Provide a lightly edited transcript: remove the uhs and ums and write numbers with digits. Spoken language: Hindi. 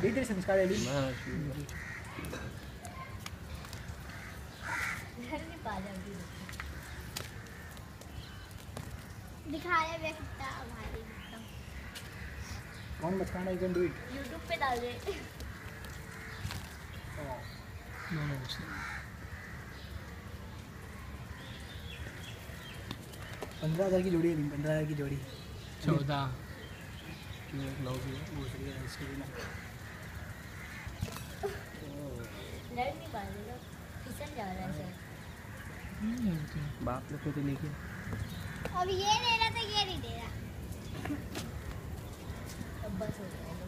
इधर संस्कार है मैं घर नहीं पा जाऊंगी दिखाया वे कितना भारी कौन बचकाना you can do it YouTube पे डाल दे नो 15,000 की जोड़ी है 15,000 की जोड़ी 14 लड़ नहीं पा रहे लोग फिसल जा रहा है बाप लोग को तो लेके अब ये दे रहा तो ये नहीं दे रहा अब बस हो गया